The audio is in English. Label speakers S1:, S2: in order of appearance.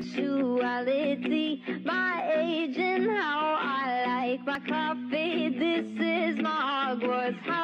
S1: punctuality, my age and how I like my coffee. This is my Hogwarts